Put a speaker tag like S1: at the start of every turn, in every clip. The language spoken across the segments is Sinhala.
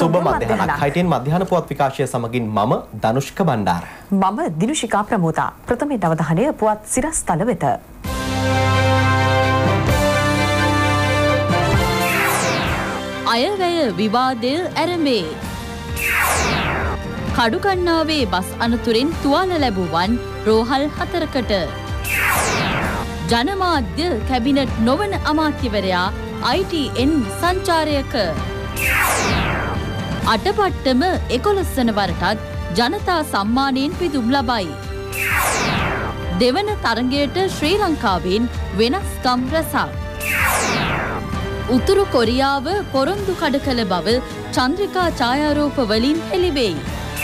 S1: සුබ මධ්‍යහනක්. හයිටෙන් මධ්‍යහන පුවත් විකාශය සමගින් මම ධනුෂ්ක බණ්ඩාර.
S2: මම දිනුෂිකා ප්‍රමෝදා. ප්‍රථමයෙන් අවධානය පුවත් සිරස්තල වෙත.
S3: අයවැය විවාදය ඇරඹේ. කඩුකන්නාවේ බස් අනතුරෙන් තුවාල ලැබුවන් රෝහල් 4කට. ජනමාධ්‍ය කැබිනට් නොවන අමාත්‍යවරයා ITN සංචාරයක. අටපට්ටම 11 වන වරටත් ජනතා සම්මානයෙන් පිදුම් ලබයි. දෙවන තරගයට ශ්‍රී ලංකාවෙන් වෙනස්කම් රැසක්. උතුරු කොරියාව පොරොන්දු කඩ කළ බව චන්ද්‍රිකා ඡායාරූප වලින් හෙළිවෙයි.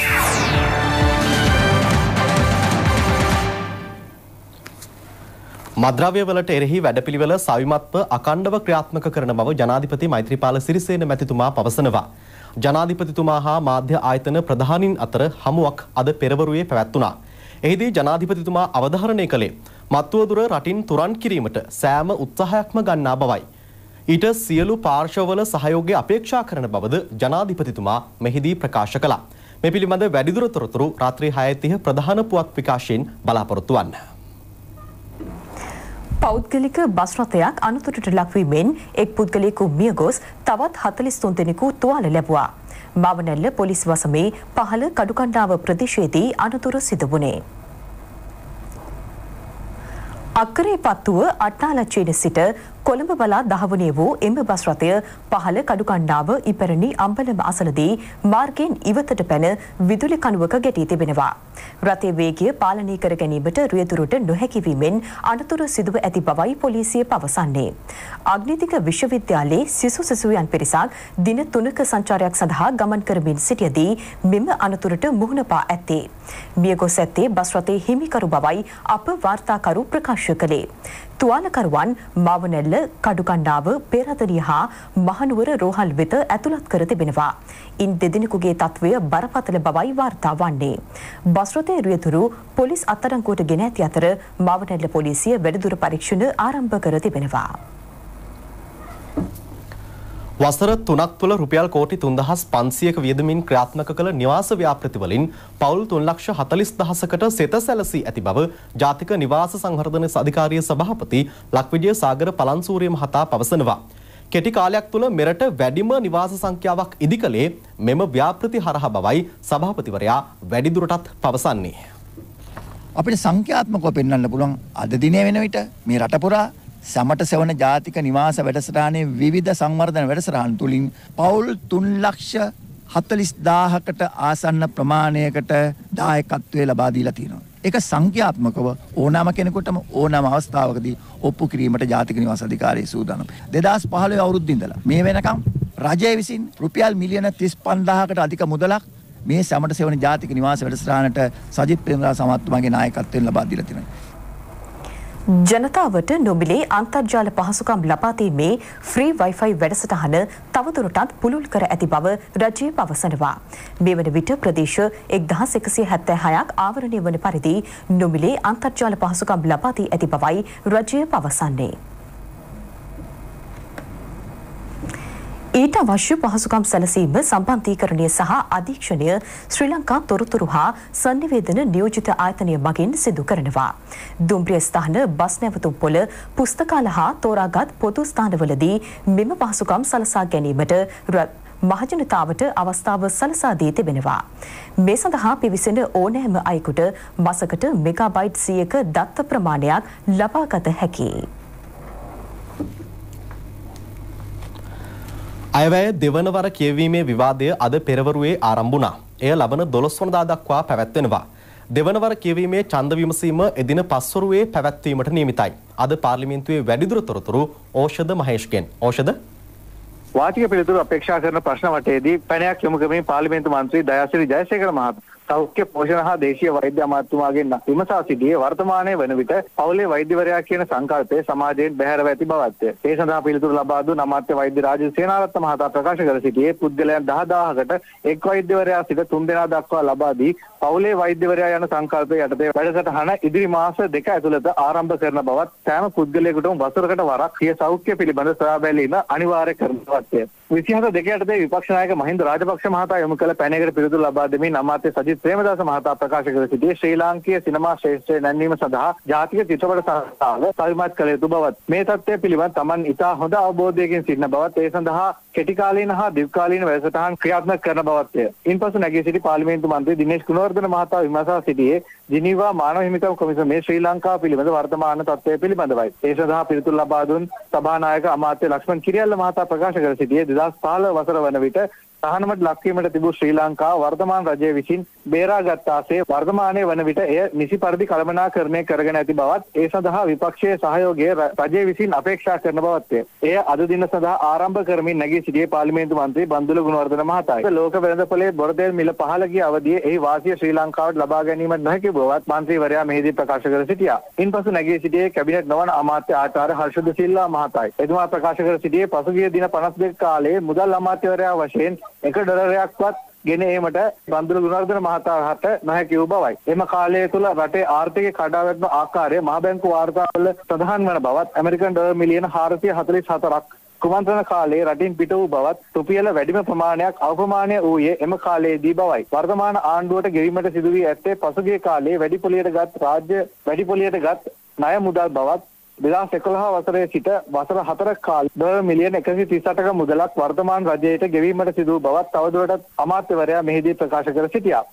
S1: මද්‍රව්‍ය වලට එරෙහි වැඩපිළිවෙල සවිමත්ව අඛණ්ඩව ක්‍රියාත්මක කරන බව ජනාධිපති මෛත්‍රීපාල සිරිසේන මැතිතුමා පවසනවා. ජනාධිපතිතුමා හා මාධ්‍ය ආයතන ප්‍රධානීන් අතර හමුවක් අද පෙරවරුවේ පැවැත්වුණා. එහිදී ජනාධිපතිතුමා අවධාරණය කළේ මත්වදුර රටින් තුරන් කිරීමට සෑම උත්සාහයක්ම ගන්නා බවයි. ඊට සියලු පාර්ශවවල සහයෝගය අපේක්ෂා කරන බවද ජනාධිපතිතුමා මෙහිදී ප්‍රකාශ කළා. මේ පිළිබඳ වැඩිදුර තොරතුරු රාත්‍රී 6:30 ප්‍රධාන පුවත් විකාශයෙන් බලාපොරොත්තු වන්න.
S2: පෞද්ගලික බස් රථයක් අනතුරට ලක්වීමෙන් එක් පුද්ගලයෙකු මිය ගොස් තවත් 43 දෙනෙකු තුවාල ලැබුවා. මාවනැල්ල පොලිස් වසමේ 15 කඩුකණ්ඩාව ප්‍රදේශයේදී අනතුර සිදු වුණේ. අක්කරේ පත්තුව අට්ටාලච්චේන සිට කොළඹ බලා දහවනේ වූ එම බස් රථය 15 කඩුකණ්ඩාව ඉපැරණි අම්බලම අසලදී මාර්ගයෙන් ඉවතට පැන විදුලි කණුවක ගැටී තිබෙනවා. රථයේ වේගය පාලනය කර ගැනීමට රියදුරට නොහැකි වීමෙන් අනතුර සිදුව ඇති බවයි පොලිසිය පවසන්නේ. අග්නිතික විශ්වවිද්‍යාලයේ සිසු සිසුවියන් පිරිසක් දින 3ක සංචාරයක් සඳහා ගමන් කරමින් සිටියදී මෙම අනතුරට මුහුණ පා ඇත්තේ. මියගොස් ඇත්තේ බස් රථයේ හිමිකරු බවයි අප වාර්තාකරු ප්‍රකාශ කළේ. තුවාලකරුවන් මාවනැල්ල කඩුකණ්ඩාව පෙරදරිය හා මහනුවර රෝහල් වෙත ඇතුළත් කර තිබෙනවා. ඉන් දෙදෙනෙකුගේ තත්වය බරපතල බවයි වාර්තා වන්නේ. බස් රථයේ රියදුරු පොලිස් අත්අඩංගුවට ගෙන ඇති අතර මාවනැල්ල පොලිසිය වැඩිදුර පරීක්ෂණ ආරම්භ කර තිබෙනවා.
S1: වසර 3ක් තුළ රුපියල් කෝටි 3500ක වියදමින් ක්‍රියාත්මක කළ නිවාස ව්‍යාපෘති වලින් පවුල් 3,40,000කට සෙත සැලසී ඇති බව ජාතික නිවාස සංවර්ධන අධිකාරිය සභාපති ලක්විජය සාගර පලන්සූරිය මහතා පවසනවා. කෙටි කාලයක් තුළ මෙරට වැඩිම නිවාස සංඛ්‍යාවක් ඉදිකලේ මෙම ව්‍යාපෘති හරහා බවයි සභාපතිවරයා වැඩිදුරටත් පවසන්නේ.
S4: අපිට සංඛ්‍යාත්මකව පෙන්වන්න පුළුවන් අද දිනේ වෙන විට මේ රට පුරා සමට සෙවන ජාතික නිවාස වැඩසටහනේ විවිධ සංවර්ධන වැඩසටහන් තුලින් පවුල් 3,40,000කට ආසන්න ප්‍රමාණයකට දායකත්වය ලබා දීලා තියෙනවා. ඒක සංඛ්‍යාත්මකව ඕනෑම කෙනෙකුටම ඕනෑම අවස්ථාවකදී ඔප්පු කිරීමට ජාතික නිවාස අධිකාරිය සූදානම්. 2015 අවුරුද්දේ ඉඳලා මේ වෙනකම් රජය විසින් රුපියල් මිලියන 35,000කට අධික මුදලක් මේ සමට සෙවන ජාතික නිවාස වැඩසටහනට සජිත් ප්‍රේමදාස මහත්මයාගේ නායකත්වයෙන් ලබා දීලා තියෙනවා.
S2: ජනතාවට නොමිලේ අන්තර්ජාල පහසුකම් ලබා දීමේ ෆ්‍රී වයිෆයි වැඩසටහන තවදුරටත් පුළුල් කර ඇති බව රජය පවසනවා. මේ වන විට ප්‍රදේශ 1176ක් ආවරණය වන පරිදි නොමිලේ අන්තර්ජාල පහසුකම් ලබා දී ඇති බවයි රජය පවසන්නේ. ඊට අවශ්‍ය පහසුකම් සැලසීම සම්බන්ධීකරණය සහ අධීක්ෂණය ශ්‍රී ලංකා තොරතුරු හා සංනිවේදන නියෝජිත ආයතනය මගින් සිදු කරනවා. දුම්රිය ස්ථාන බස් නැවතුම් පොළ පුස්තකාල හා තෝරාගත් පොදු ස්ථානවලදී මෙම පහසුකම් සලසා ගැනීමට මහජනතාවට අවස්ථාව සලසා දී තිබෙනවා. මේ සඳහා පිවිසෙන ඕනෑම අයෙකුට මාසකට මෙගාබයිට් 100ක දත්ත ප්‍රමාණයක් ලබාගත හැකියි.
S1: අයවැය දෙවනවර කියවීමේ විවාදය අද පෙරවරුවේ ආරම්භ වුණා. එය ලබන 12 වනදා දක්වා පැවැත්වෙනවා. දෙවනවර කියවීමේ ඡන්ද විමසීම එදින පස්වරුවේ පැවැත්වීමට නියමිතයි. අද පාර්ලිමේන්තුවේ වැඩිදුර තොරතුරු ඕෂධ මහේෂ්ගෙන්. ඕෂධ
S5: වාචික පිළිතුරු අපේක්ෂා කරන ප්‍රශ්න වටේදී පැනයක් යොමු කරමින් පාර්ලිමේන්තු මන්ත්‍රී දයාසිරි ජයසේකර මහතා සෞඛ්‍ය පෝෂණ හා දේශීය වෛද්‍ය අමාත්‍යතුමාගෙන් විමසා සිටියේ වර්තමානයේ වන විට පවුලේ වෛද්‍යවරයා කියන සංකල්පය සමාජයෙන් බැහැරව ඇති බවත්ය. ඒ සඳහා පිළිතුරු ලබා දුන් අමාත්‍ය වෛද්‍ය රාජේෂ් සේනාරත්න මහතා ප්‍රකාශ කර සිටියේ පුද්ගලයන් 10000කට එක් වෛද්‍යවරයා සිට 3 දෙනා දක්වා ලබා දී පවුලේ වෛද්‍යවරයා යන සංකල්පය යටතේ වැඩසටහන ඉදිරි මාස 2 ඇතුළත ආරම්භ කරන බවත් සෑම පුද්ගලයෙකුටම වසරකට වරක් සිය සෞඛ්‍ය පිළිබඳ සොයා බැලීම අනිවාර්ය කරන බවත්ය. 27 දෙක යටතේ විපක්ෂ නායක මහින්ද රාජපක්ෂ මහතා යොමු කළ පැනයකට පිළිතුරු ලබා දෙමින් අමාත්‍ය සජිත් ප්‍රේමදාස මහතා ප්‍රකාශ කර සිටියේ ශ්‍රී ලාංකීය සිනමා ශ්‍රේෂ්ඨය නැන්වීම සඳහා ජාතික චිත්‍රපට සංස්ථාව සවිමත් කළ යුතු බවත් මේ තත්ත්වය පිළිබඳ තමන් ඉතා හොඳ අවබෝධයකින් සිටින බවත් ඒ සඳහා කෙටි කාලීන හා දීර්ඝකාලීන වැඩසටහන් ක්‍රියාත්මක කරන බවත්ය. ඉන්පසු නැගී සිටි පාර්ලිමේන්තු මන්ත්‍රී දිනේෂ් ගුණවර්ධන මහතා විමසා සිටියේ ජිනීවා මානව හිමිකම් කොමිසමේ ශ්‍රී ලංකාව පිළිබඳ වර්තමාන තත්ත්වය පිළිබඳවයි. ඒ සඳහා පිළිතුරු ලබා දුන් සභානායක අමාත්‍ය ලක්ෂ්මන් කිරියල්ල මහතා ප්‍රකාශ කර සිටියේ 2015 වසර වන විට තහනමට ලක්වීමට තිබූ ශ්‍රී ලංකාව වර්තමාන රජය විසින් බේරාගත්තාසේ වර්තමානයේ වන විට එය නිසි පරිදි කළමනාකරණය කරගෙන ඇති බවත් ඒ සඳහා විපක්ෂයේ සහයෝගය රජය විසින් අපේක්ෂා කරන බවත්ය. එය අද දින සඳහා ආරම්භ කරමින් නැගී සිටියේ පාර්ලිමේන්තු මන්ත්‍රී බන්දුල ගුණවර්ධන මහතායි. ලෝක වෙළඳපොලේ බොරතෙල් මිල පහළ ගිය අවදියේ එහි වාසිය ශ්‍රී ලංකාවට ලබා ගැනීමට නොහැකි බවත් මන්ත්‍රීවරයා මෙහිදී ප්‍රකාශ කර සිටියා. ඉන්පසු නැගී සිටියේ කැබිනට් නොවන අමාත්‍ය ආචාර්ය හර්ෂද සිල්වා මහතායි. එතුමා ප්‍රකාශ කර සිටියේ පසුගිය දින 52 කාලයේ මුදල් අමාත්‍යවරයා වශයෙන් $1ක්වත් ගෙන ඒමට බන්දුල ගුණවර්ධන මහතාට නොහැකි වූ බවයි. එම කාලය තුළ රටේ ආර්ථිකය කඩාවැටෙන ආකාරය මහ බැංකු වාර්තාවල සඳහන් වන බවත් ඇමරිකන් ඩොලර් මිලියන 444ක් කුමන්ත්‍රණ කාලයේ රටින් පිට වූ බවත් රුපියල වැඩිම ප්‍රමාණයක් අවප්‍රමාණය වූයේ එම කාලයේදී බවයි. වර්තමාන ආණ්ඩුවට ගෙවීමට සිදු වී ඇත්තේ පසුගිය කාලයේ වැඩිපොලියට ගත් ණය මුදල් බවත් 2011 වසරේ සිට වසර 4ක කාලේ ඩොලර් මිලියන 138ක මුදලක් වර්තමාන රජයට ගෙවීමට සිදු වූ බවත් තවදුරටත් අමාත්‍යවරයා මෙහිදී ප්‍රකාශ කර සිටියා.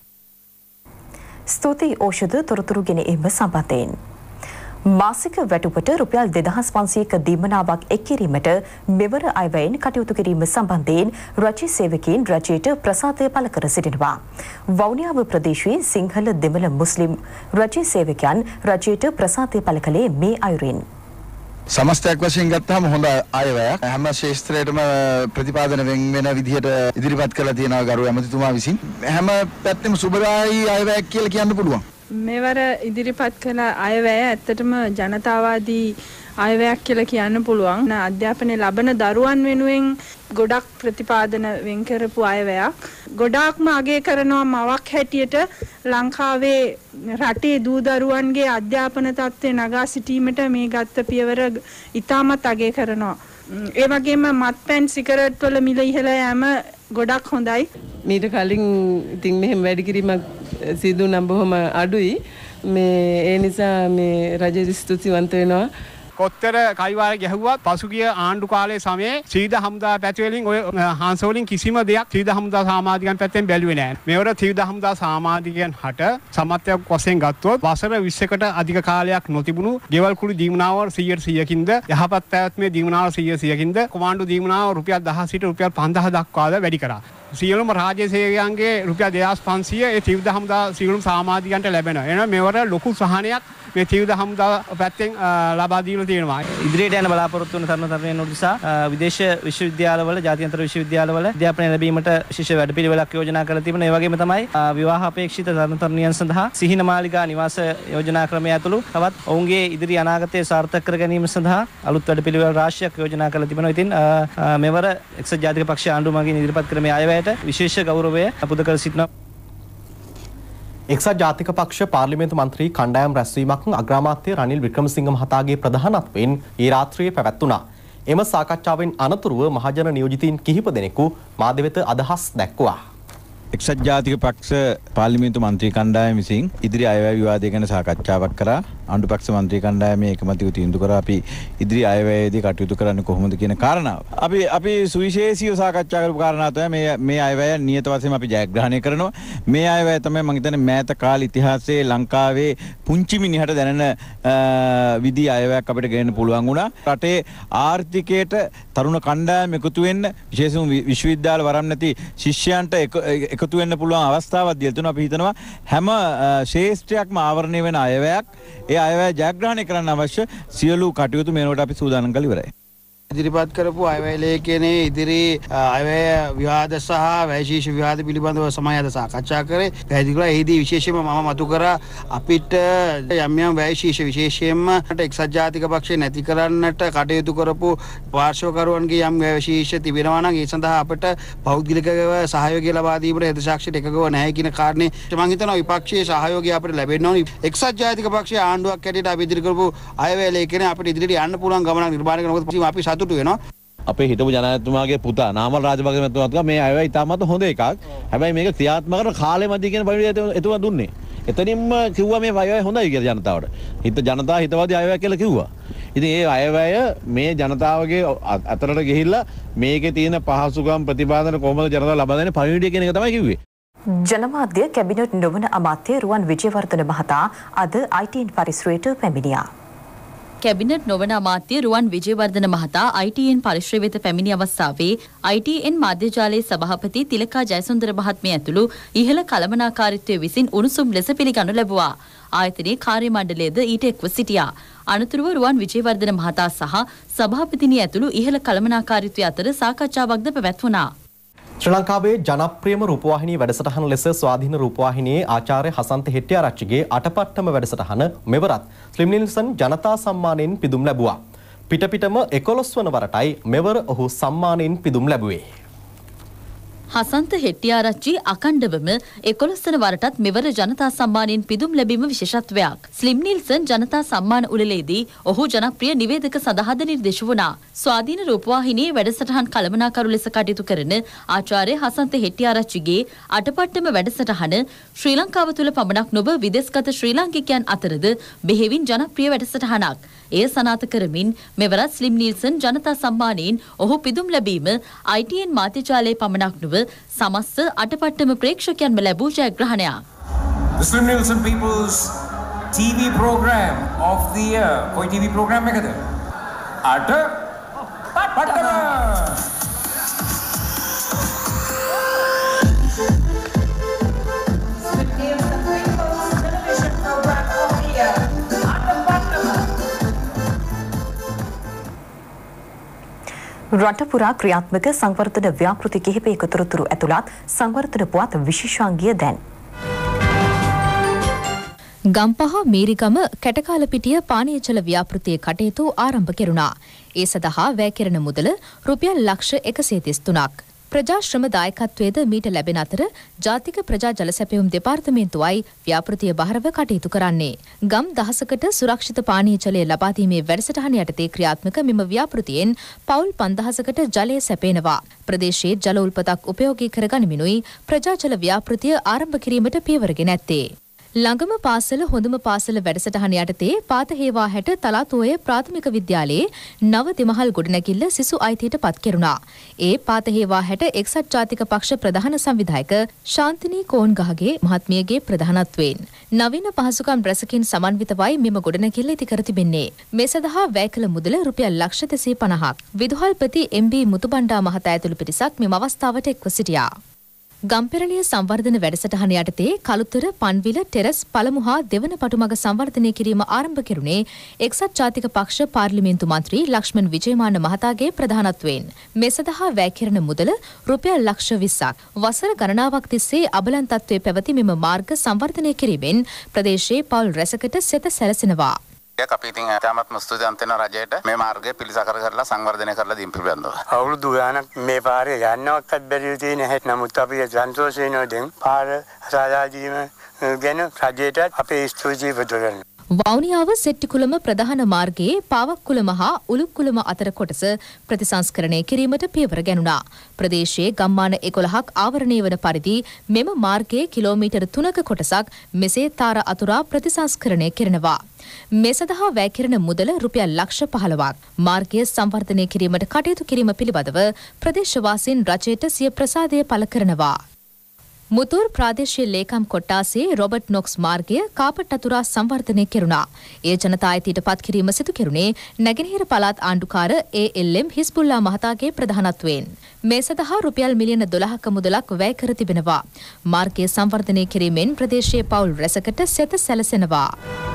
S2: ස්තුතියි ඖෂධ තොරතුරු ගෙන එම සම්බන්ධයෙන්. මාසික වැටුපට රුපියල් 2500ක දීමනාවක් එක් කිරීමට මෙවර අයවැයෙන් කටයුතු කිරීම සම්බන්ධයෙන් රජයේ සේවකයන් රජයට ප්‍රසාදය පළ කර සිටිනවා. වවුනියාව ප්‍රදේශයේ සිංහල දෙමළ මුස්ලිම් රජයේ සේවකයන් රජයට ප්‍රසාදය පළ කළේ මේ අයුරින්.
S6: සමස්තයක් වශයෙන් ගත්තාම හොඳ අයවැයක් හැම ශේෂ්ත්‍රයටම ප්‍රතිපාදන වෙන විදිහට ඉදිරිපත් කරලා තියෙනවා ගරු ඇමතිතුමා විසින්. හැම පැත්තෙම සුබදායි අයවැයක් කියලා කියන්න පුළුවන්.
S7: මෙවර ඉදිරිපත් කළ අයවැය ඇත්තටම ජනතාවාදී අයවැයක් කියලා කියන්න පුළුවන්. අධ්‍යාපනය ලබන දරුවන් වෙනුවෙන් ගොඩක් ප්‍රතිපාදන වෙන් කරපු අයවැයක්. ගොඩාක්ම අගය කරනවා මවක් හැටියට ලංකාවේ රටේ දූ දරුවන්ගේ අධ්‍යාපන තත්ත්වය නගා සිටීමට මේ ගත්ත පියවර ඉතාමත් අගය කරනවා. ඒ වගේම මත්පැන් සිගරට් වල මිල ඉහළ යෑම ගොඩක් හොඳයි.
S8: මීට කලින් ඉතින් මෙහෙම වැඩි කිරීමක් සිදු නම් බොහොම අඩුයි. ඒ නිසා මේ රජය ස්තුතිවන්ත වෙනවා.
S9: කොත්තර කයිවාර ගැහුවත් පසුගිය ආණ්ඩු කාලයේ සමයේ ත්‍රිවිධ හමුදා පැති වලින් ඔය හංස වලින් කිසිම දෙයක් ත්‍රිවිධ හමුදා සමාජිකයන් පැත්තෙන් බැලුවේ නැහැ. මේවර ත්‍රිවිධ හමුදා සමාජිකයන් හට සමත්යක් වශයෙන් ගත්තොත් වසර 20කට අධික කාලයක් නොතිබුණු ගෙවල් කුළු දීමනාවර 100%කින්ද යහපත් පැවැත්මේ දීමනාවර 100%කින්ද කොමාන්ඩු දීමනාව රුපියල් 1000 සිට රුපියල් 5000 දක්වාද වැඩි කරා. සියලුම රාජ්‍ය සේවකයන්ගේ රුපියල් 2500 ඒ ත්‍රිවිධ හමුදා සියලුම සමාජිකයන්ට ලැබෙනවා. එහෙනම් මේවර ලොකු සහනයක් මේ ත්‍රිවිධ හමුදා පැත්තෙන් ලබා දීලා තියෙනවා.
S10: ඉදිරියට යන බලාපොරොත්තු වන තරුණ තරුණියන් උදෙසා විදේශ විශ්වවිද්‍යාලවල ජාත්‍යන්තර විශ්වවිද්‍යාලවල අධ්‍යාපනය ලැබීමට විශේෂ වැඩපිළිවෙලක් යෝජනා කරලා තිබෙනවා. ඒ වගේම තමයි විවාහ අපේක්ෂිත තරුණ තරුණියන් සඳහා සිහින මාලිගා නිවාස යෝජනා ක්‍රමය ඇතුළු තවත් ඔවුන්ගේ ඉදිරි අනාගතය සාර්ථක කර ගැනීම සඳහා අලුත් වැඩපිළිවෙල රාශියක් යෝජනා කරලා තිබෙනවා. ඉතින් මෙවර එක්සත් ජාතික පක්ෂ ආණ්ඩුව මගින් ඉදිරිපත් කරන මේ අයවැයට විශේෂ ගෞරවය පුද කර සිටිනවා.
S1: එක්සත් ජාතික පක්ෂ පාර්ලිමේන්තු මන්ත්‍රී කණ්ඩායම් රැස්වීමක් අග්‍රාමාත්‍ය රනිල් වික්‍රමසිංහ මහතාගේ ප්‍රධානත්වයෙන් ඊ රාත්‍රියේ පැවැත්වුණා. එම සාකච්ඡාවෙන් අනතුරුව මහජන නියෝජිතයින් කිහිප දෙනෙකු මාධ්‍ය වෙත අදහස් දැක්වුවා.
S11: එක්සත් ජාතික පක්ෂ පාර්ලිමේන්තු මන්ත්‍රී කණ්ඩායම විසින් ඉදිරි අයවැය විවාදය ගැන සාකච්ඡාවක් කරා. ආණ්ඩු පක්ෂ මන්ත්‍රී කණ්ඩායමේ එකමතිව තීන්දුව කරා අපි ඉදිරි අයවැයේදී කටයුතු කරන්නේ කොහොමද කියන කාරණාව. අපි සුවිශේෂීව සාකච්ඡා කරපු කාරණා තමයි මේ අයවැය නියත වශයෙන්ම අපි ජයග්‍රහණය කරනවා. මේ අයවැය තමයි මම හිතන්නේ මෑත කාල ඉතිහාසයේ ලංකාවේ පුංචි මිනිහට දැනෙන විදි අයවැයක් අපිට ගේන්න පුළුවන් වුණා. රටේ ආර්ථිකයට තරුණ කණ්ඩායම් එකතු වෙන්න විශේෂයෙන්ම විශ්වවිද්‍යාල වරම් නැති ශිෂ්‍යයන්ට එකතු වෙන්න පුළුවන් අවස්ථාවක් දීලා තියෙනවා. අපි හිතනවා හැම ශේෂ්ත්‍රයක්ම ආවරණය වෙන අයවැයක් ඒ අයවැය ජයග්‍රහණය කරන්න අවශ්‍ය සියලු කටයුතු මේනකොට අපි සූදානම් කරලා ඉවරයි.
S12: ඉදිරිපත් කරපු අයවැය ලේඛනයේ ඉදිරි අයවැය විවාද සහ වෛශේෂික විවාද පිළිබඳව සමය අද සාකච්ඡා කරේ. පැහැදිලි කළා එහිදී විශේෂයෙන්ම මම මතු කරා අපිට යම් යම් වෛශේෂික විශේෂයෙන්ම එක්සත් ජාතික පක්ෂය නැති කරන්නට කටයුතු කරපු පාර්ශ්වකරුවන්ගේ යම් වෛශේෂික තිබෙනවා නම් ඒ සඳහා අපිට පෞද්ගලිකව සහයෝගය ලබා දීමට හෙද සාක්ෂියට එකගව නැහැ කියන කාරණේ මම හිතනවා විපක්ෂයේ සහයෝගය අපිට ලැබෙන්න ඕනි. එක්සත් ජාතික පක්ෂයේ ආණ්ඩුවක් හැටියට අපි ඉදිරි කරපු අයවැය ලේඛනය අපිට ඉදිරියට යන්න පුළුවන් ගමනක් නිර්මාණය කරනකොට අපි
S11: අපේ හිටපු ජනාධිපතිතුමාගේ පුතා නාමල් රාජපක්ෂ මැතිතුමා මේ අයවැය ඉතාමත් හොඳ එකක්. හැබැයි මේක ක්‍රියාත්මක කරන කාලෙ මැදි කියන පරිදි එතුමා දුන්නේ. එතනින්ම කිව්වා මේ අයවැය හොඳයි කියලා ජනතාවට. ජනතාව හිතවාදී අයවැය කියලා කිව්වා. ඉතින් ඒ අයවැය මේ ජනතාවගේ අතරට ගිහිල්ලා මේකේ තියෙන පහසුකම් ප්‍රතිපාදන කොහොමද ජනතාව ලබා දෙන්නේ පරිණිඩිය කියන එක තමයි කිව්වේ.
S2: ජනමාධ්‍ය කැබිනට් නොවන අමාත්‍ය රුවන් විජේවර්ධන මහතා අද ITN පරිශ්‍රයට පැමිණියා.
S3: කැබිනට් නොවන අමාත්‍ය රුවන් විජේවර්ධන මහතා ITN පරිශ්‍රය වෙත පැමිණි අවස්ථාවේ ITN මාධ්‍ය ජාලයේ සභාපති තිලකා ජයසුන්දර මහත්මිය ඇතුළු ඉහළ කළමනාකාරීත්වය විසින් උණුසුම් ලෙස පිළිගනු ලැබුවා. ආයතනයේ කාර්ය මණ්ඩලයද ඊට එක්ව සිටියා. අනතුරුව රුවන් විජේවර්ධන මහතා සහ සභාපතිනිය ඇතුළු ඉහළ කළමනාකාරීත්වය අතර සාකච්ඡාවක්ද පැවැත්වුණා.
S1: ශ්‍රී ලංකාවේ ජනප්‍රියම රූපවාහිනී වැඩසටහන ලෙස ස්වාධීන රූපවාහිනියේ ආචාර්ය හසන්ත හෙට්ටිආරච්චිගේ අටපට්ටම වැඩසටහන මෙවරත් ස්ලිම් නිල්සන් ජනතා සම්මානයෙන් පිදුම් ලැබුවා. පිටපිටම 11 වන වරටයි මෙවර ඔහු සම්මානයෙන් පිදුම් ලැබුවේ.
S3: හසන්ත හෙට්ටිආරච්චි අකණ්ඩවම 11 වන වරටත් මෙවර ජනතා සම්මානයෙන් පිදුම් ලැබීම විශේෂත්වයක්. ස්ලිම් නිල්සන් ජනතා සම්මාන උළෙලේදී ඔහු ජනප්‍රිය නිවේදක සඳහාද නිර්දේශ වුණා. ස්වාධීන රූපවාහිනියේ වැඩසටහන් කළමනාකරු ලෙස කටයුතු කරන ආචාර්ය හසන්ත හෙට්ටිආරච්චිගේ අටපට්ටම වැඩසටහන ශ්‍රී ලංකාව තුළ පමණක් නොව විදේශගත ශ්‍රී ලාංකිකයන් අතරද බෙහෙවින් ජනප්‍රිය වැඩසටහනක්. එය සනාථ කරමින් මෙවරත් ස්ලිම් නිල්සන් ජනතා සම්මානයෙන් ඔහු පිදුම් ලැබීම ITN මාධ්‍ය ජාලයේ පමණක් නොව සමස්ත අටපට්ටම ප්‍රේක්ෂකයන්ම ලැබූ ජයග්‍රහණයක්.
S13: The Slim Nielsen People's TV program of the year. කොයි TV program එකද? අටපට්ටම.
S2: රට පුරා ක්‍රියාත්මක සංවර්ධන ව්‍යාපෘති කිහිපයක තොරතුරු ඇතුළත් සංවර්ධන පුවත් විශේෂාංගය දැන්.
S14: ගම්පහ මීරිගම කැටකාලපිටිය පානීය ජල ව්‍යාපෘතියේ කටයුතු ආරම්භ කෙරුණා. ඒ සඳහා වැය කෙරෙන මුදල රුපියල් ලක්ෂ 133ක්. ප්‍රජා ශ්‍රම දායකත්වයේද මීට ලැබෙන අතර ජාතික ප්‍රජා ජල සැපයුම් දෙපාර්තමේන්තුවයි ව්‍යාපෘතිය බහරව කටයුතු කරන්නේ. ගම් දහසකට සුරක්ෂිත පානීය ජලය ලබා දීමේ වැඩසටහන යටතේ ක්‍රියාත්මක මෙම ව්‍යාපෘතියෙන් පවුල් 5000කට ජලය සැපේනවා. ප්‍රදේශයේ ජල උල්පතක් උපයෝගී කරගනිමිනුයි ප්‍රජා ජල ව්‍යාපෘතිය ආරම්භ කිරීමට පියවරගෙන ඇත්තේ. ළඟම පාසල හොඳම පාසල වැඩසටහන යටතේ පාතහේවා හැට තලාතෝය ප්‍රාථමික විද්‍යාලයේ නව දෙමහල් ගොඩනැගිල්ල සිසු අයිතියට පත් කෙරුණා. ඒ පාතහේවා හැට එක්සත් ජාතික පක්ෂ ප්‍රධාන සංවිධායක ශාන්තිනී කෝන්ගහගේ මහත්මියගේ ප්‍රධානත්වයෙන් නවීන පහසුකම් රැසකින් සමන්විතවයි මෙම ගොඩනැගිල්ල ඉදි කර තිබෙන්නේ. මේ සඳහා වැය කළ මුදල රුපියල් ලක්ෂ 250ක්. විදුහල්පති MB මුතුබණ්ඩා මහතා ඇතුළු පිරිසක් මෙම අවස්ථාවට එක්ව සිටියා. ගම්පෙරළිය සංවර්ධන වැඩසටහන යටතේ කළුතර පන්විල ටෙරස් පළමු හා දෙවන පටුමග සංවර්ධනය කිරීම ආරම්භ කෙරුණේ එක්සත් ජාතික පක්ෂ පාර්ලිමේන්තු මන්ත්‍රී ලක්ෂ්මන් විජේමාන මහතාගේ ප්‍රධානත්වයෙන්. මේ සඳහා වැය කෙරෙන මුදල රුපියල් ලක්ෂ 20ක්. වසර ගණනාවක් තිස්සේ අබලන් තත්ත්වයේ පැවති මෙම මාර්ග සංවර්ධනය කිරීමෙන් ප්‍රදේශයේ පවුල් රැසකට සෙත සැලසෙනවා.
S15: අපි ඉතින් තාමත් ස්තුතිවන්ත වෙන රජයට මේ මාර්ගය පිළිසකර කරලා සංවර්ධනය කරලා දීම පිළිබඳව.
S16: අවුරුදු ගානක් මේ පාරේ යන්නවක්වත් බැරිව තියෙන හැටි නමුත් අපි සන්තෝෂ වෙනවා දැන් පාර සාදා දීම ගැන රජයට අපේ ස්තුතිය පුදවන්න.
S14: වවුනියාව සෙට්ටිකුලම ප්‍රධාන මාර්ගයේ පාවක්කුලම හා උලුක්කුලම අතර කොටස ප්‍රතිසංස්කරණය කිරීමට පියවර ගැනුණා. ප්‍රදේශයේ ගම්මාන 11ක් ආවරණය වන පරිදි මෙම මාර්ගයේ කිලෝමීටර් 3ක කොටසක් මෙසේ තාර අතුරා ප්‍රතිසංස්කරණය කරනවා. මේ සඳහා වැය කෙරෙන මුදල රුපියල් ලක්ෂ 15ක්. මාර්ගය සංවර්ධනය කිරීමට කටයුතු කිරීම පිළිබඳව ප්‍රදේශවාසීන් රජයට සිය ප්‍රසාදය පළ කරනවා. මුතුර් ප්‍රාදේශීය ලේකම් කොට්ටාසේ රොබර්ට් නොක්ස් මාර්ගය කාපට් අතුරා සංවර්ධනය කෙරුණා. ඒ ජනතා අයිතියට පත් කිරීම සිදු කෙරුණේ නැගෙනහිර පළාත් ආණ්ඩුකාර ALM හිස්බුල්ලා මහතාගේ ප්‍රධානත්වයෙන්. මේ සඳහා රුපියල් මිලියන 12ක මුදලක් වැය කර තිබෙනවා. මාර්ගය සංවර්ධනය කිරීමෙන් ප්‍රදේශයේ පවුල් රැසකට සෙත සැලසෙනවා.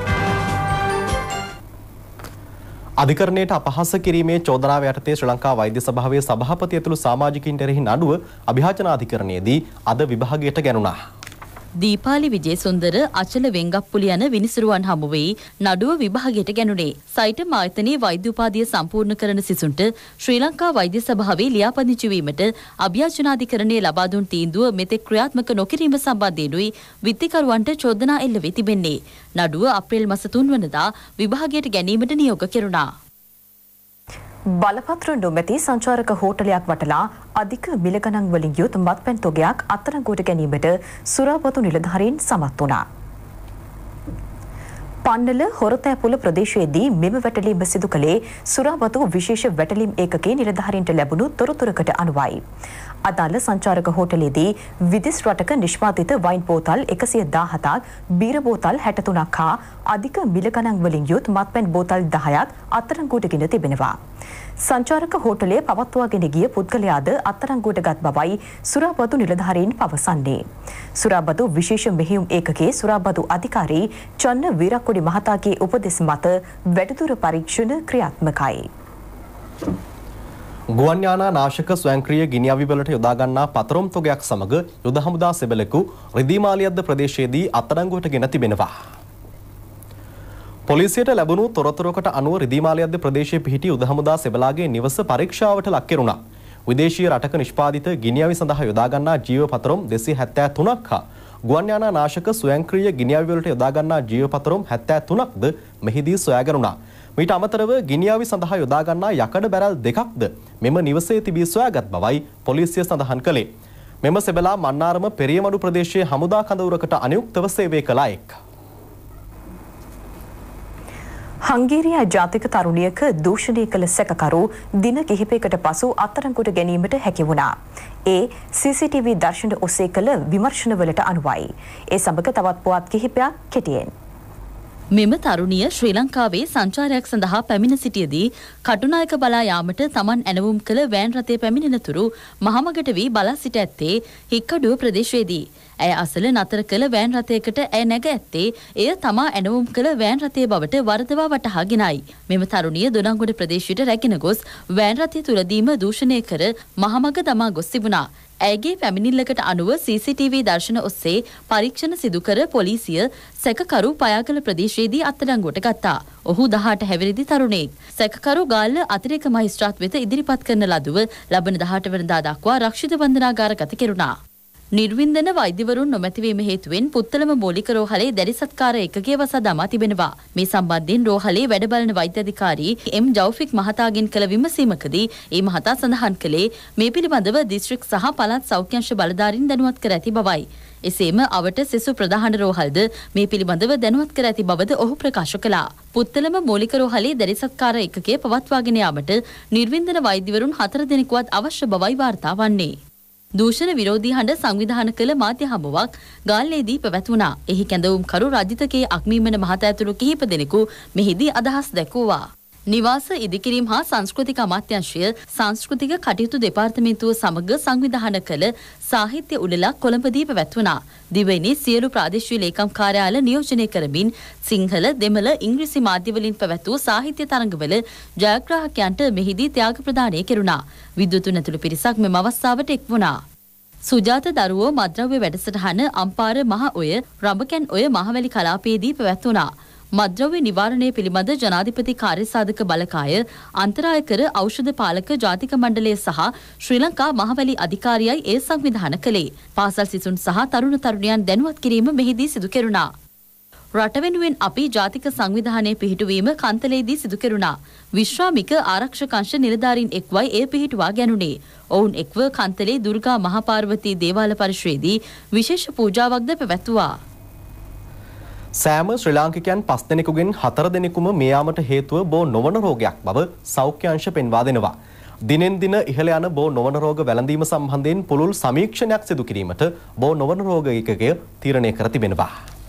S1: අධිකරණයට අපහාස කිරීමේ චෝදනාව යටතේ ශ්‍රී ලංකා වෛද්‍ය සභාවේ සභාපති ඇතුළු සමාජිකින්ට එරෙහි නඩුව අභියාචනාධිකරණයේදී අද විභාගයට ගැනුණා.
S3: දීපාලි විජේසුන්දර අචල වෙංගප්පුලි යන විනිසුරුවන් හමු වී නඩුව විභාගයට ගැනුණේ. සයිටම් ආයතනයේ වෛද්‍ය උපාධිය සම්පූර්ණ කරන සිසුන්ට ශ්‍රී ලංකා වෛද්‍ය සභාවේ ලියාපදිංචි වීමට අභියාචනාධිකරණයේ ලබා දුන් තීන්දුව මෙතෙක් ක්‍රියාත්මක නොකිරීම සම්බන්ධයෙන්ුයි විත්තිකරුවන්ට චෝදනා එල්ල වී තිබෙන්නේ. නඩුව අප්‍රේල් මාස 3 වනදා විභාගයට ගැනීමට නියෝග කෙරුණා.
S2: බලපත්‍ර නොමැති සංචාරක හෝටලයක් වටලා අධික මිල ගණන් වලින් යුත් මත්පැන් තොගයක් අත්අඩංගුවට ගැනීමට සුරාබතු නිලධාරීන් සමත් වුණා. පන්නල හොරතෑපුල ප්‍රදේශයේදී මෙම වැටලීම සිදු කළේ සුරාබතු විශේෂ වැටලීම් ඒකකයේ නිලධාරීන්ට ලැබුණු තොරතුරකට අනුවයි. අදාළ සංචාරක හෝටලයේදී විදෙස් රටක නිෂ්පාදිත වයින් බෝතල් 117ක්, බීර බෝතල් 63ක් හා අධික මිල ගණන් වලින් යුත් මත්පැන් බෝතල් 10ක් අත්අඩංගුවටගෙන තිබෙනවා. සංචාරක හෝටලයේ පවත්වාගෙන ගිය පුද්ගලයාද අත්අඩංගුවට ගත් බවයි සුරාබතු නිලධාරීන් පවසන්නේ. සුරාබතු විශේෂ මෙහෙයුම් ඒකකයේ සුරාබතු අධිකාරී චන්න වීරක්කොඩි මහතාගේ උපදෙස් මත වැඩිදුර පරීක්ෂණ ක්‍රියාත්මකයි.
S1: ගුවන් යානා නාශක ස්වයංක්‍රීය ගිනි අවි වලට යොදා ගන්නා පතරොම් තොගයක් සමග යුද හමුදා සෙබළෙකු රිදී මාලියද්ද ප්‍රදේශයේදී අත්අඩංගුවට ගෙන තිබෙනවා. පොලිසියට ලැබුණු තොරතුරකට අනුව රිදී මාලියද්ද ප්‍රදේශයේ පිහිටි යුද හමුදා සෙබළාගේ නිවස පරීක්ෂාවට ලක් කෙරුණා. විදේශීය රටක නිෂ්පාදිත ගිනි අවි සඳහා යොදා ගන්නා ජීව පතරොම් 273ක් හා ගුවන් යානා නාශක ස්වයංක්‍රීය ගිනි අවි වලට යොදා ගන්නා ජීව පතරොම් 73ක්ද මෙහිදී සොයාගැනුණා. මීට අමතරව ගිනි අවි සඳහා යොදා ගන්නා යකඩ බැරල් දෙකක්ද මෙම නිවසේ තිබී සොයාගත් බවයි පොලිසිය සඳහන් කළේ. මෙම සෙබළා මන්නාරම පෙරියමඩු ප්‍රදේශයේ හමුදා කඳවුරකට අනුයුක්තව සේවය කළ අයෙක්.
S2: හංගේරියා ජාතික තරුණියක දූෂණය කළ සැකකරු දින කිහිපයකට පසු අත්අඩංගුවට ගැනීමට හැකි වුණා. ඒ CCTV දර්ශන ඔස්සේ කළ විමර්ශනවලට අනුවයි. ඒ සමග තවත් පුවත් කිහිපයක් කෙටියෙන්.
S3: මෙම තරුණිය ශ්‍රී ලංකාවේ සංචාරයක් සඳහා පැමිණ සිටියදී කටුනායක බලා යාමට තමන් ඇනවුම් කළ වෑන් රථය පැමිණෙනතුරු මහමගට වී බලා සිට ඇත්තේ හික්කඩුව ප්‍රදේශයේදී. ඇය අසල නතර කළ වෑන් රථයකට ඇය නැග ඇත්තේ එය තමා ඇනවුම් කළ වෑන් රථය බවට වරදවා වටහාගෙනයි. මෙම තරුණිය දොඩංගොඩ ප්‍රදේශයට රැගෙන ගොස් වෑන් රථය තුලදීම දූෂණය කර මහමග දමා ගොස් තිබුණා. ඇයගේ පැමිණිල්ලකට අනුව CCTV දර්ශන ඔස්සේ පරීක්ෂණ සිදු කර පොලිසිය සැකකරු පයාගල ප්‍රදේශයේදී අත්අඩංගුවට ගත්තා. ඔහු 18 හැවිරිදි තරුණයෙක්. සැකකරු ගාල්ල අතිරේක මහේස්ත්‍රාත් වෙත ඉදිරිපත් කරන ලදුව ලබන 18 වෙනිදා දක්වා රක්ෂිත බන්ධනාගාරගත කෙරුණා. නිර්වින්දන වෛද්‍යවරුන් නොමැතිවීම හේතුවෙන් පුත්තලම මූලික රෝහලේ දැඩි සත්කාර ඒකකයේ වසා දමා තිබෙනවා. මේ සම්බන්ධයෙන් රෝහලේ වැඩ බලන වෛද්‍ය අධිකාරී එම් ජෞෆික් මහතාගෙන් කළ විමසීමකදී ඒ මහතා සඳහන් කළේ මේ පිළිබඳව දිස්ත්‍රික් සහ පළාත් සෞඛ්‍ය අංශ බලධාරීන් දැනුවත් කර ඇති බවයි. එසේම අවට සෙසු ප්‍රධාන රෝහල්ද මේ පිළිබඳව දැනුවත් කර ඇති බවද ඔහු ප්‍රකාශ කළා. පුත්තලම මූලික රෝහලේ දැඩි සත්කාර ඒකකයේ පවත්වාගෙන යාමට නිර්වින්දන වෛද්‍යවරුන් 4 දෙනෙකුවත් අවශ්‍ය බවයි වාර්තා වන්නේ. දූෂණ විරෝධී හඬ සංවිධාන කළ මාධ්‍ය හමුවක් ගාල්ලේදී පැවැත්වුණා. එහි කැඳවුම්කරු රජිතකේ අක්මීමන මහතා ඇතුළු කිහිප දෙනෙකු මෙහිදී අදහස් දැක්වුවා. නිවාස ඉදිකිරීම හා සංස්කෘතික අමාත්‍යාංශය සංස්කෘතික කටයුතු දෙපාර්තමේන්තුව සමග සංවිධාන කළ සාහිත්‍ය උළෙලක් කොළඹදී පැවැත්වුණා. දිවයිනේ සියලු ප්‍රාදේශීය ලේකම් කාර්යාල නියෝජනය කරමින් සිංහල, දෙමළ, ඉංග්‍රීසි මාධ්‍යවලින් පැවැත් වූ සාහිත්‍ය තරඟවල ජයග්‍රාහකයන්ට මෙහිදී ත්‍යාග ප්‍රදානය කෙරුණා. විද්වතුන් ඇතුළු පිරිසක් මෙම අවස්ථාවට එක් වුණා. සුජාත දරුවෝ මද්‍රව්‍ය වැඩසටහන අම්පාර මහ ඔය රඹකැන් ඔය මහවැලි කලාපයේදී පැවැත්වුණා. මද්‍රව්‍ය නිවාරණය පිළිබඳ ජනාධිපති කාර්යසාධක බලකාය අන්තරාය කර ඖෂධ පාලක ජාතික මණ්ඩලය සහ ශ්‍රී ලංකා මහවැලි අධිකාරියයි ඒ සංවිධාන කළේ. පාසල් සිසුන් සහ තරුණ තරුණියන් දැනුවත් කිරීම මෙහිදී සිදු කෙරුණා. රට වෙනුවෙන් අපි ජාතික සංවිධානයේ පිහිටුවීම කන්තලේදී සිදු කෙරුණා. විශ්‍රාමික ආරක්ෂක අංශ නිලධාරීන් එක්වයි එය පිහිටුවා ගැනුණේ. ඔවුන් එක්ව කන්තලේ දුර්ගා මහපාර්වතී දේවාල පරිශ්‍රයේදී විශේෂ පූජාවක්ද පැවැත්වුවා.
S1: සෑම ශ්‍රී ලාංකිකයන් 5 දෙනෙකුගෙන් 4 දෙනෙකුම මේ යාමට හේතුව බෝ නොවන රෝගයක් බව සෞඛ්‍ය අංශ පෙන්වා දෙනවා. දිනෙන් දින ඉහළ යන බෝ නොවන රෝග වැළඳීම සම්බන්ධයෙන් පුළුල් සමීක්ෂණයක් සිදු කිරීමට බෝ නොවන රෝග ඒකකය තීරණය කර තිබෙනවා.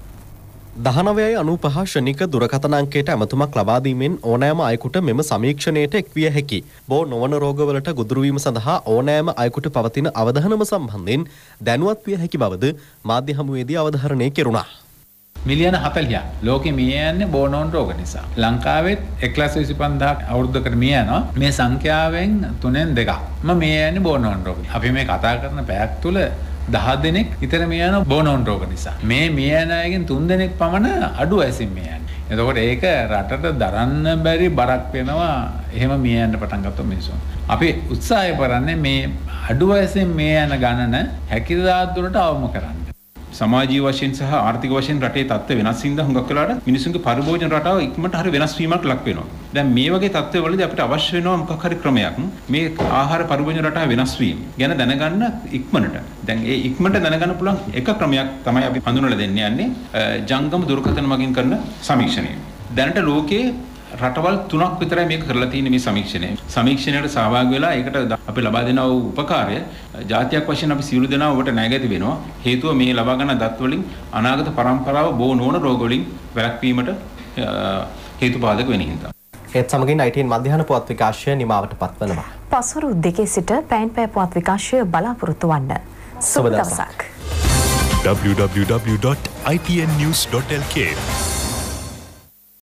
S1: 1995 ශනික දුරකථන අංකයට ඇමතුමක් ලබා දීමෙන් ඕනෑම අයෙකුට මෙම සමීක්ෂණයට එක්විය හැකි. බෝ නොවන රෝගවලට ගොදුරු වීම සඳහා ඕනෑම අයෙකුට පවතින අවධානම සම්බන්ධයෙන් දැනුවත් විය හැකි බවද මාධ්‍ය හමුවේදී අවධාරණය කෙරුණා.
S17: මිලියන 40ක් ලෝකෙ මිය යන්නේ බෝනෝන් රෝග නිසා. ලංකාවෙත් 1,25,000ක් අවුරුද්දකට මිය යනවා. මේ සංඛ්‍යාවෙන් 3න් 2ක් මිය යන්නේ බෝනෝන් රෝග. අපි මේ කතා කරන පැයක් තුල 10 දෙනෙක් විතර මිය යන බෝනෝන් රෝග නිසා. මේ මිය යන අයගෙන් 3 දෙනෙක් පමණ අඩු වයසින් මිය යන්නේ. එතකොට ඒක රටට දරන්න බැරි බරක් වෙනවා. එහෙම මිය යන්න පටන් ගත්තොත් මිනිස්සුන්. අපි උත්සාහය කරන්නේ මේ අඩු වයසින් මිය යන ගණන හැකියතාක් දුරට අවම කරන්න.
S18: සමාජීය වශයෙන් සහ ආර්ථික වශයෙන් රටේ තත්ත්ව වෙනස් වෙනද හුඟක් වෙලාවට මිනිසුන්ගේ පරිභෝජන රටාව ඉක්මනට හරි වෙනස් වීමක් ලක් වෙනවා. දැන් මේ වගේ තත්ත්වවලදී අපිට අවශ්‍ය වෙනවා මොකක් හරි ක්‍රමයක් මේ ආහාර පරිභෝජන රටාව වෙනස් වීම ගැන දැනගන්න ඉක්මනට. දැන් ඒ ඉක්මනට දැනගන්න පුළුවන් එක ක්‍රමයක් තමයි අපි හඳුන්වලා දෙන්න යන්නේ ජංගම දුරකථන මගින් කරන සමීක්ෂණය. දැනට ලෝකයේ රටවල් 3ක් විතරයි මේක කරලා තියෙන්නේ මේ සමීක්ෂණය. සමීක්ෂණයට සහභාගී වෙලා ඒකට අපි ලබා දෙනා වූ උපකාරය ජාතියක් වශයෙන් අපි සියලු දෙනා ඔබට ණයගැති වෙනවා. හේතුව මේ ලබා ගන්න දත් වලින් අනාගත පරම්පරාව බෝ නොවන රෝග වලින් වැළැක්වීමට හේතුපාදක වෙන හින්දා.
S1: ඒත් සමගින් ITN මධ්‍යහන පුවත් විකාශය නිමාවට පත්වනවා.
S2: පසුරු 2 සිට පැන් පෑ පුවත් විකාශය බලාපොරොත්තු වන්න. සුබ දවසක්.
S19: www.itnnews.lk